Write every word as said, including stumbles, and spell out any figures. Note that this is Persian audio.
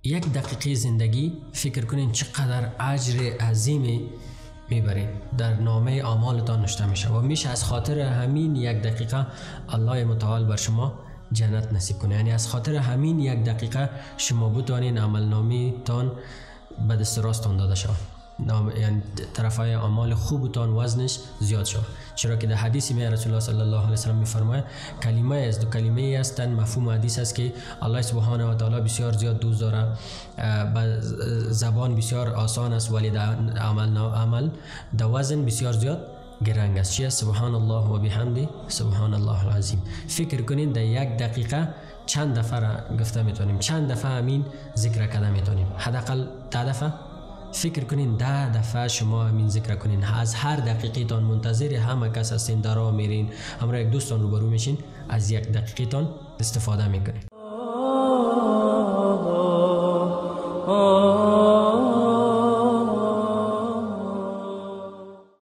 یک دقیقه زندگی فکر کنین چقدر اجر عظیمی میبرین، در نامه اعمالتان نوشته میشه و میشه از خاطر همین یک دقیقه الله متعال بر شما جنت نصیب کنه. یعنی از خاطر همین یک دقیقه شما بتوانین عملنامه تان به دست راستان داده شود، یعنی طرفای اعمال خوبتان وزنش زیاد شد. چرا که در حدیثی می رسول الله صلی الله علیه و سلم میفرماید کلمه از دو کلمه هستند، مفهوم حدیث است که الله سبحانه و تعالی بسیار زیاد دوست داره، به زبان بسیار آسان است ولی در عمل عمل در وزن بسیار زیاد گرنگ است. چیه؟ سبحان الله و بحمده سبحان الله العظیم. فکر کنین در یک دقیقه چند دفعه را گفته میتونیم، چند دفعه همین ذکر کده میتونیم، حداقل ده دفعه. فکر کنین ده دفعه شما همین ذکر کنین. از هر دقیقه تان منتظر همه کس هستین، در راه میرین، همراه یک دوستان روبرو میشین، از یک دقیقه تان استفاده میکنین.